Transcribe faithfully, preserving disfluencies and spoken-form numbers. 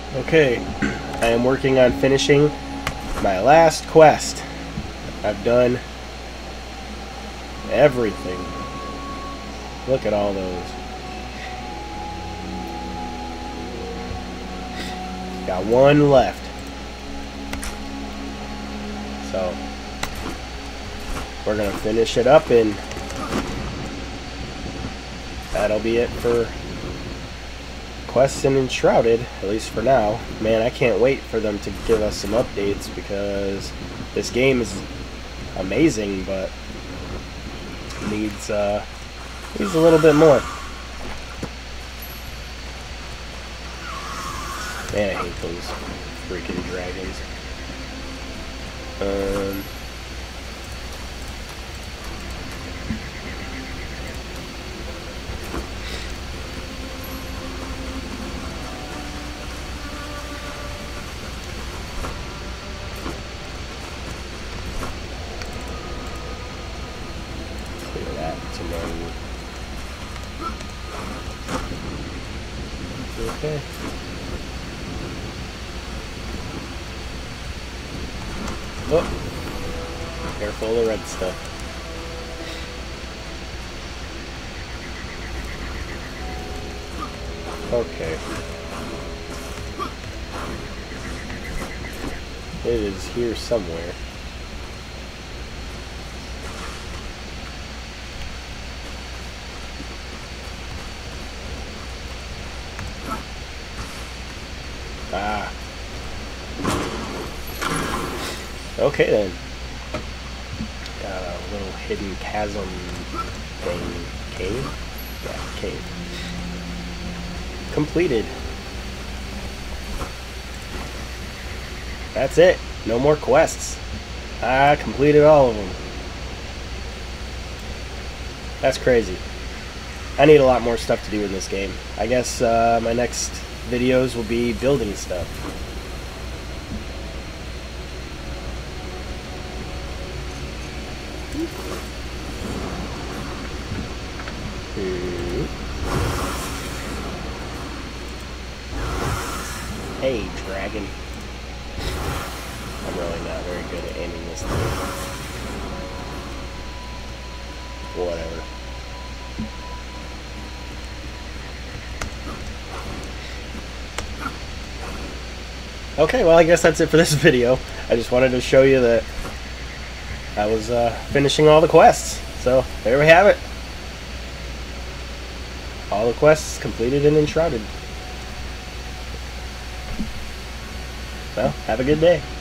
Okay, I am working on finishing my last quest. I've done everything. Look at all those. Got one left. So, we're going to finish it up and that'll be it for quests in Enshrouded, at least for now. Man, I can't wait for them to give us some updates because this game is amazing, but needs uh, needs a little bit more. Man, I hate those freaking dragons. Um. Clear that to know. Okay. Oh, careful of the red stuff. Okay. It is here somewhere. Ah. Okay then. Got a little hidden chasm thing. Cave? Yeah, cave. Completed. That's it. No more quests. I completed all of them. That's crazy. I need a lot more stuff to do in this game. I guess uh, my next videos will be building stuff. Hmm. Hey, dragon. I'm really not very good at aiming this thing. Whatever. Okay, well, I guess that's it for this video. I just wanted to show you that I was uh, finishing all the quests. So, there we have it. All the quests completed and Enshrouded. Well, have a good day.